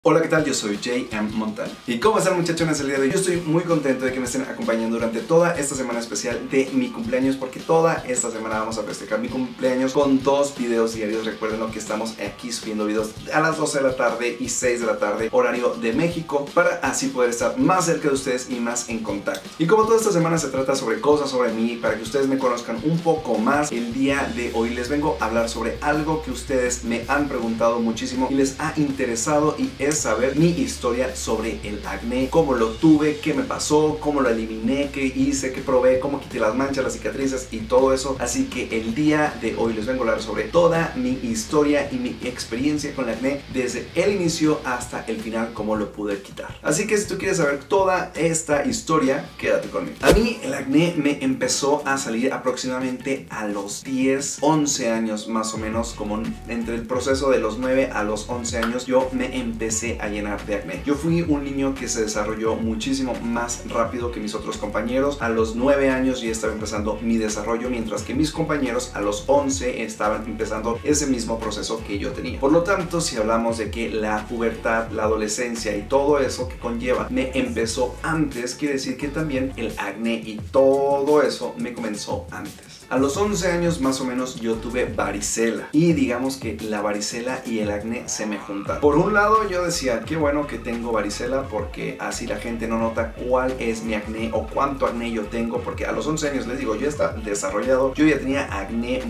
Hola, ¿qué tal? Yo soy J.M. Montaño. ¿Y cómo están, muchachones? El día de hoy yo estoy muy contento de que me estén acompañando durante toda esta semana especial de mi cumpleaños, porque toda esta semana vamos a festejar mi cumpleaños con 2 videos diarios. Recuerden que estamos aquí subiendo videos a las 12 de la tarde y 6 de la tarde, horario de México, para así poder estar más cerca de ustedes y más en contacto. Y como toda esta semana se trata sobre cosas sobre mí, para que ustedes me conozcan un poco más, el día de hoy les vengo a hablar sobre algo que ustedes me han preguntado muchísimo y les ha interesado, y es saber mi historia sobre el acné, cómo lo tuve, qué me pasó, cómo lo eliminé, qué hice, qué probé, cómo quité las manchas, las cicatrices y todo eso. Así que el día de hoy les vengo a hablar sobre toda mi historia y mi experiencia con el acné desde el inicio hasta el final, cómo lo pude quitar. Así que si tú quieres saber toda esta historia, quédate conmigo. A mí el acné me empezó a salir aproximadamente a los 10, 11 años más o menos, como entre el proceso de los 9 a los 11 años yo me empecé a llenar de acné. Yo fui un niño que se desarrolló muchísimo más rápido que mis otros compañeros. A los 9 años ya estaba empezando mi desarrollo, mientras que mis compañeros a los 11 estaban empezando ese mismo proceso que yo tenía. Por lo tanto, si hablamos de que la pubertad, la adolescencia y todo eso que conlleva me empezó antes, quiere decir que también el acné y todo eso me comenzó antes. A los 11 años más o menos yo tuve varicela, y digamos que la varicela y el acné se me juntaron. Por un lado yo decía, qué bueno que tengo varicela, porque así la gente no nota cuál es mi acné o cuánto acné yo tengo, porque a los 11 años les digo, yo estaba desarrollado, yo ya tenía acné,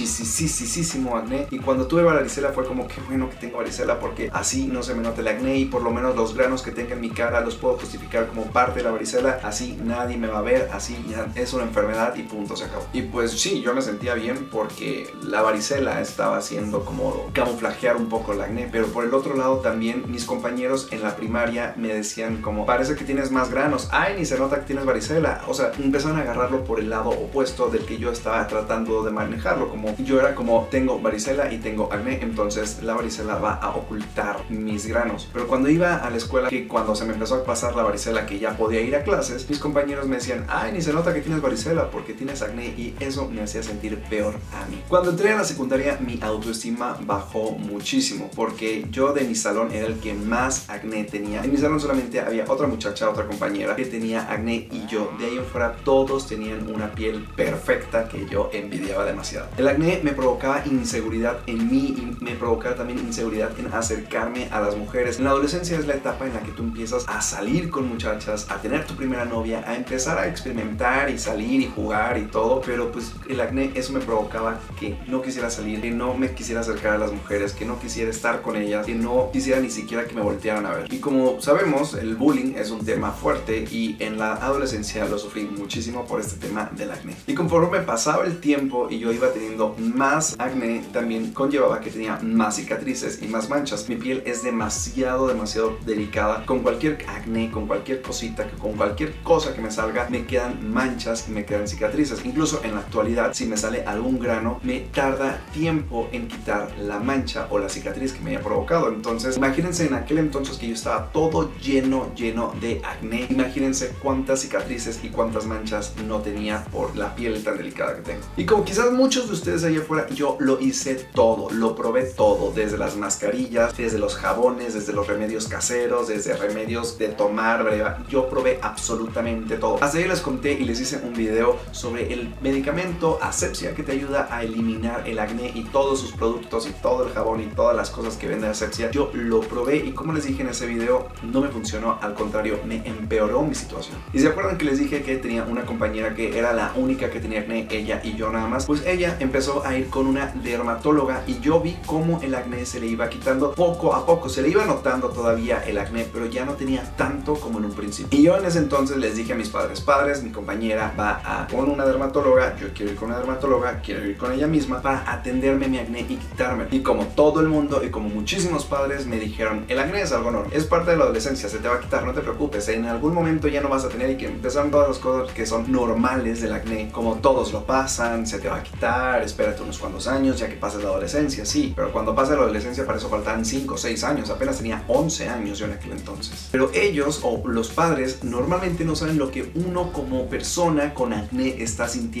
muchísimo acné, y cuando tuve varicela fue como, qué bueno que tengo varicela, porque así no se me nota el acné y por lo menos los granos que tenga en mi cara los puedo justificar como parte de la varicela, así nadie me va a ver, así ya es una enfermedad y punto, se acabó. Y pues sí, yo me sentía bien porque la varicela estaba haciendo como camuflajear un poco el acné, pero por el otro lado también mis compañeros en la primaria me decían como, parece que tienes más granos, ay, ni se nota que tienes varicela. O sea, empezaron a agarrarlo por el lado opuesto del que yo estaba tratando de manejarlo, como yo era como, tengo varicela y tengo acné, entonces la varicela va a ocultar mis granos. Pero cuando iba a la escuela, que cuando se me empezó a pasar la varicela, que ya podía ir a clases, mis compañeros me decían, ay, ni se nota que tienes varicela porque tienes acné, y eso me hacía sentir peor a mí. Cuando entré a la secundaria mi autoestima bajó muchísimo, porque yo de mi salón era el que más acné tenía. En mi salón solamente había otra muchacha, otra compañera que tenía acné, y yo. De ahí en fuera todos tenían una piel perfecta que yo envidiaba demasiado. El acné me provocaba inseguridad en mí y me provocaba también inseguridad en acercarme a las mujeres. En la adolescencia es la etapa en la que tú empiezas a salir con muchachas, a tener tu primera novia, a empezar a experimentar y salir y jugar y todo, pero pues el acné, eso me provocaba que no quisiera salir, que no me quisiera acercar a las mujeres, que no quisiera estar con ellas, que no quisiera ni siquiera que me voltearan a ver. Y como sabemos, el bullying es un tema fuerte, y en la adolescencia lo sufrí muchísimo por este tema del acné. Y conforme pasaba el tiempo y yo iba teniendo más acné, también conllevaba que tenía más cicatrices y más manchas. Mi piel es demasiado delicada. Con cualquier acné, con cualquier cosita, con cualquier cosa que me salga, me quedan manchas y me quedan cicatrices. Incluso en la actualidad, si me sale algún grano, me tarda tiempo en quitar la mancha o la cicatriz que me haya provocado. Entonces imagínense en aquel entonces que yo estaba todo lleno de acné. Imagínense cuántas cicatrices y cuántas manchas no tenía por la piel tan delicada que tengo. Y como quizás muchos de ustedes allá afuera, yo lo hice todo, lo probé todo, desde las mascarillas, desde los jabones, desde los remedios caseros, desde remedios de tomar breva. Yo probé absolutamente todo. Hasta ahí les conté y les hice un video sobre el medicamento Asepxia, que te ayuda a eliminar el acné, y todos sus productos y todo el jabón y todas las cosas que vende Asepxia. Yo lo probé y, como les dije en ese video, no me funcionó, al contrario, me empeoró mi situación. Y se acuerdan que les dije que tenía una compañera que era la única que tenía acné, ella y yo nada más. Pues ella empezó a ir con una dermatóloga, y yo vi cómo el acné se le iba quitando poco a poco. Se le iba notando todavía el acné, pero ya no tenía tanto como en un principio. Y yo en ese entonces les dije a mis padres, mi compañera va con una dermatóloga, yo quiero ir con una dermatóloga, quiero ir con ella misma para atenderme mi acné y quitarme. Y como todo el mundo y como muchísimos padres me dijeron, el acné es algo normal, es parte de la adolescencia, se te va a quitar, no te preocupes, en algún momento ya no vas a tener, y que empezaron todas las cosas que son normales del acné, como todos lo pasan, se te va a quitar, espérate unos cuantos años ya que pases la adolescencia. Sí, pero cuando pasa la adolescencia para eso faltan 5 o 6 años, apenas tenía 11 años yo en aquel entonces. Pero ellos o los padres normalmente no saben lo que uno como persona con acné está sintiendo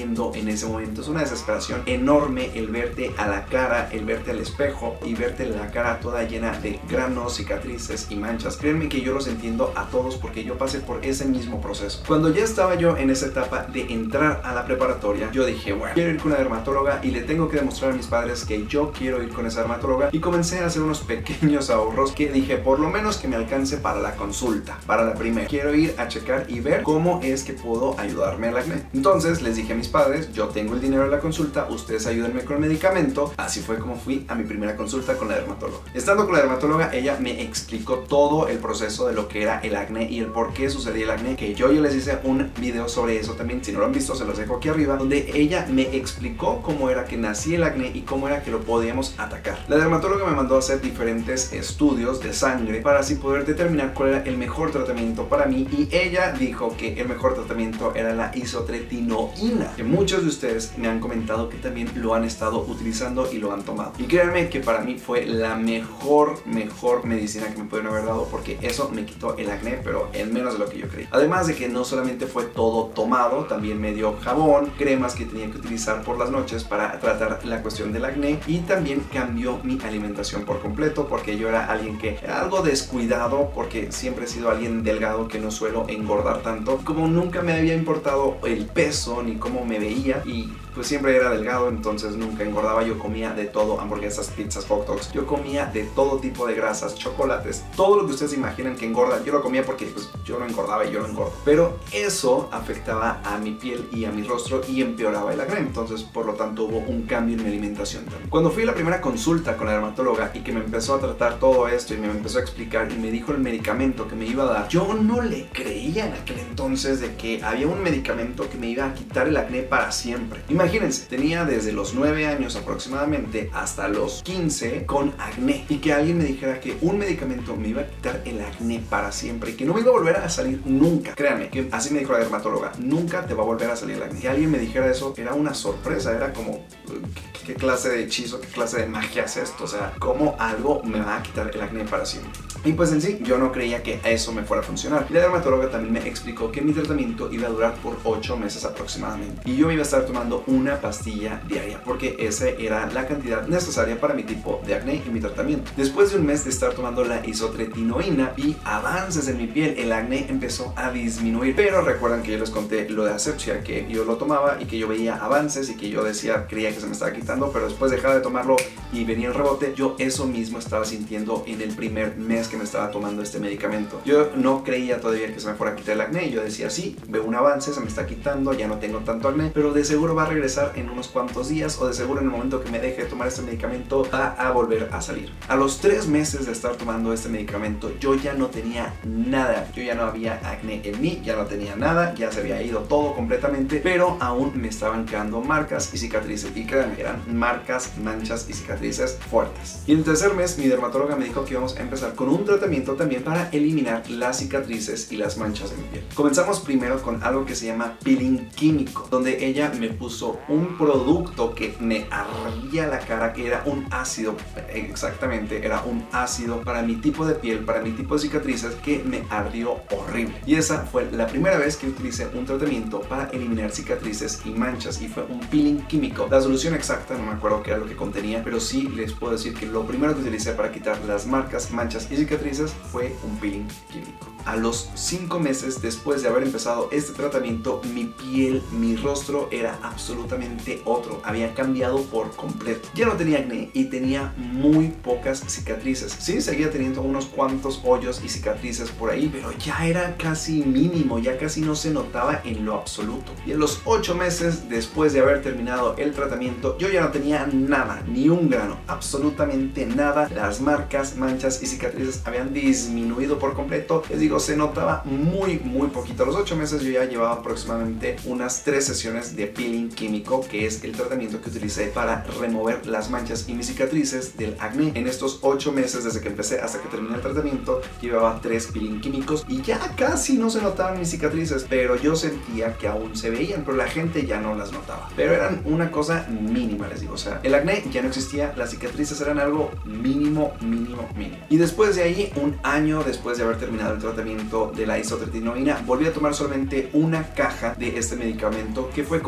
en ese momento. Es una desesperación enorme el verte a la cara, el verte al espejo y verte la cara toda llena de granos, cicatrices y manchas. Créanme que yo los entiendo a todos porque yo pasé por ese mismo proceso. Cuando ya estaba yo en esa etapa de entrar a la preparatoria, yo dije, bueno, quiero ir con una dermatóloga y le tengo que demostrar a mis padres que yo quiero ir con esa dermatóloga, y comencé a hacer unos pequeños ahorros que dije, por lo menos que me alcance para la consulta, para la primera. Quiero ir a checar y ver cómo es que puedo ayudarme al acné. Entonces les dije a mis padres, yo tengo el dinero de la consulta, ustedes ayúdenme con el medicamento. Así fue como fui a mi primera consulta con la dermatóloga. Estando con la dermatóloga, ella me explicó todo el proceso de lo que era el acné y el por qué sucedía el acné, que yo les hice un video sobre eso también. Si no lo han visto, se los dejo aquí arriba, donde ella me explicó cómo era que nacía el acné y cómo era que lo podíamos atacar. La dermatóloga me mandó a hacer diferentes estudios de sangre para así poder determinar cuál era el mejor tratamiento para mí, y ella dijo que el mejor tratamiento era la isotretinoína, que muchos de ustedes me han comentado que también lo han estado utilizando y lo han tomado. Y créanme que para mí fue la mejor medicina que me pudieron haber dado, porque eso me quitó el acné, pero en menos de lo que yo creí. Además de que no solamente fue todo tomado, también me dio jabón, cremas que tenía que utilizar por las noches para tratar la cuestión del acné, y también cambió mi alimentación por completo, porque yo era alguien que era algo descuidado, porque siempre he sido alguien delgado que no suelo engordar tanto. Como nunca me había importado el peso ni cómo me veía, y pues siempre era delgado, entonces nunca engordaba. Yo comía de todo, hamburguesas, pizzas, hot dogs, yo comía de todo tipo de grasas, chocolates, todo lo que ustedes imaginan que engorda, yo lo comía porque pues yo no engordaba y yo no engordo. Pero eso afectaba a mi piel y a mi rostro y empeoraba el acné, entonces por lo tanto hubo un cambio en mi alimentación también. Cuando fui a la primera consulta con la dermatóloga y que me empezó a tratar todo esto y me empezó a explicar y me dijo el medicamento que me iba a dar, yo no le creía en aquel entonces de que había un medicamento que me iba a quitar el acné para siempre. Imagínense, tenía desde los 9 años aproximadamente hasta los 15 con acné, y que alguien me dijera que un medicamento me iba a quitar el acné para siempre y que no me iba a volver a salir nunca. Créanme, que así me dijo la dermatóloga, nunca te va a volver a salir el acné. Que alguien me dijera eso era una sorpresa, era como, ¿qué clase de hechizo, qué clase de magia es esto? O sea, ¿cómo algo me va a quitar el acné para siempre? Y pues en sí, yo no creía que eso me fuera a funcionar. Y la dermatóloga también me explicó que mi tratamiento iba a durar por 8 meses aproximadamente, y yo me iba a estar tomando una pastilla diaria, porque esa era la cantidad necesaria para mi tipo de acné y mi tratamiento. Después de un mes de estar tomando la isotretinoína, vi avances en mi piel, el acné empezó a disminuir. Pero recuerdan que yo les conté lo de asepsia, que yo lo tomaba y que yo veía avances y que yo decía, creía que se me estaba quitando, pero después dejaba de tomarlo y venía el rebote. Yo eso mismo estaba sintiendo en el primer mes que me estaba tomando este medicamento. Yo no creía todavía que se me fuera a quitar el acné, y yo decía, sí, veo un avance, se me está quitando, ya no tengo tanto acné, pero de seguro va a regresar en unos cuantos días, o de seguro en el momento que me deje de tomar este medicamento va a volver a salir. A los 3 meses de estar tomando este medicamento, yo ya no tenía nada, yo ya no había acné en mí, ya no tenía nada, ya se había ido todo completamente, pero aún me estaban quedando marcas y cicatrices, y créanme, eran marcas, manchas y cicatrices fuertes. Y en el tercer mes, mi dermatóloga me dijo que íbamos a empezar con un tratamiento también para eliminar las cicatrices y las manchas de mi piel. Comenzamos primero con algo que se llama peeling químico, donde ella me puso un producto que me ardía la cara, que era un ácido, exactamente, era un ácido para mi tipo de piel, para mi tipo de cicatrices, que me ardió horrible. Y esa fue la primera vez que utilicé un tratamiento para eliminar cicatrices y manchas, y fue un peeling químico. La solución exacta no me acuerdo qué era lo que contenía, pero sí les puedo decir que lo primero que utilicé para quitar las marcas, manchas y cicatrices fue un peeling químico. A los 5 meses después de haber empezado este tratamiento, mi piel, mi rostro era absolutamente otro, había cambiado por completo. Ya no tenía acné y tenía muy pocas cicatrices. Sí, seguía teniendo unos cuantos hoyos y cicatrices por ahí, pero ya era casi mínimo, ya casi no se notaba en lo absoluto. Y a los 8 meses después de haber terminado el tratamiento, yo ya no tenía nada, ni un grano, absolutamente nada. Las marcas, manchas y cicatrices habían disminuido por completo. Les digo, se notaba muy poquito. A los 8 meses yo ya llevaba aproximadamente unas 3 sesiones de peeling químico, que es el tratamiento que utilicé para remover las manchas y mis cicatrices del acné. En estos 8 meses, desde que empecé hasta que terminé el tratamiento, llevaba 3 peeling químicos y ya casi no se notaban mis cicatrices, pero yo sentía que aún se veían, pero la gente ya no las notaba. Pero eran una cosa mínima, les digo. O sea, el acné ya no existía, las cicatrices eran algo mínimo. Y después de ahí, un año después de haber terminado el tratamiento de la isotretinoína, volví a tomar solamente una caja de este medicamento, que fue con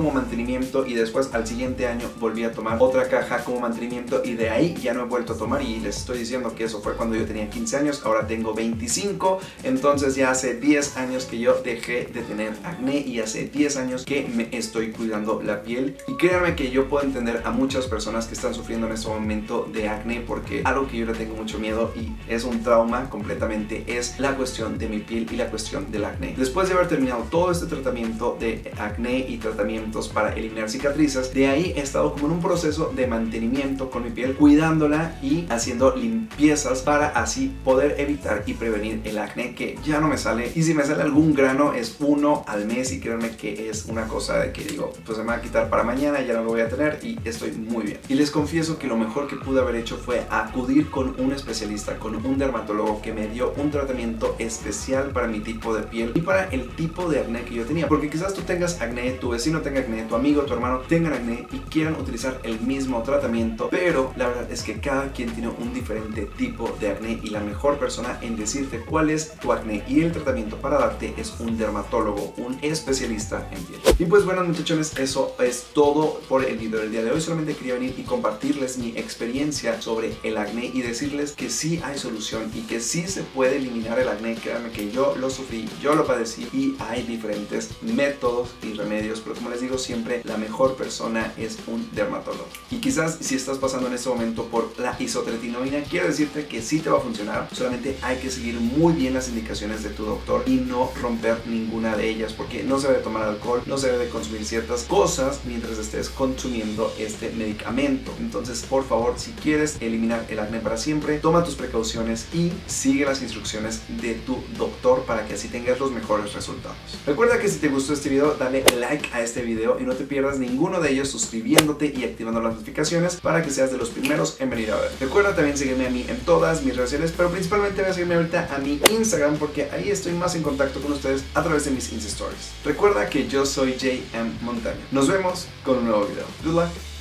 como mantenimiento y después al siguiente año volví a tomar otra caja como mantenimiento y de ahí ya no he vuelto a tomar. Y les estoy diciendo que eso fue cuando yo tenía 15 años, ahora tengo 25, entonces ya hace 10 años que yo dejé de tener acné y hace 10 años que me estoy cuidando la piel. Y créanme que yo puedo entender a muchas personas que están sufriendo en este momento de acné, porque algo que yo le tengo mucho miedo y es un trauma completamente es la cuestión de mi piel y la cuestión del acné. Después de haber terminado todo este tratamiento de acné y tratamientos para eliminar cicatrices, de ahí he estado como en un proceso de mantenimiento con mi piel, cuidándola y haciendo limpiezas para así poder evitar y prevenir el acné, que ya no me sale, y si me sale algún grano es uno al mes y créanme que es una cosa de que digo, pues se me va a quitar para mañana, ya no lo voy a tener y estoy muy bien. Y les confieso que lo mejor que pude haber hecho fue acudir con un especialista, con un dermatólogo que me dio un tratamiento especial para mi tipo de piel y para el tipo de acné que yo tenía, porque quizás tú tengas acné, tu vecino tenga acné, tu amigo, tu hermano tengan acné y quieran utilizar el mismo tratamiento, pero la verdad es que cada quien tiene un diferente tipo de acné y la mejor persona en decirte cuál es tu acné y el tratamiento para darte es un dermatólogo, un especialista en piel. Y pues bueno, muchachones, eso es todo por el video del día de hoy. Solamente quería venir y compartirles mi experiencia sobre el acné y decirles que sí hay solución y que sí se puede eliminar el acné. Créanme que yo lo sufrí, yo lo padecí y hay diferentes métodos y remedios, pero como les digo siempre, la mejor persona es un dermatólogo. Y quizás si estás pasando en este momento por la isotretinoína, quiero decirte que sí te va a funcionar, solamente hay que seguir muy bien las indicaciones de tu doctor y no romper ninguna de ellas, porque no se debe tomar alcohol, no se debe consumir ciertas cosas mientras estés consumiendo este medicamento. Entonces, por favor, si quieres eliminar el acné para siempre, toma tus precauciones y sigue las instrucciones de tu doctor para que así tengas los mejores resultados. Recuerda que si te gustó este video, dale like a este video y no te pierdas ninguno de ellos suscribiéndote y activando las notificaciones para que seas de los primeros en venir a ver. Recuerda también seguirme a mí en todas mis redes sociales, pero principalmente voy a seguirme ahorita a mi Instagram porque ahí estoy más en contacto con ustedes a través de mis Insta Stories. Recuerda que yo soy JM Montaño. Nos vemos con un nuevo video. Good luck.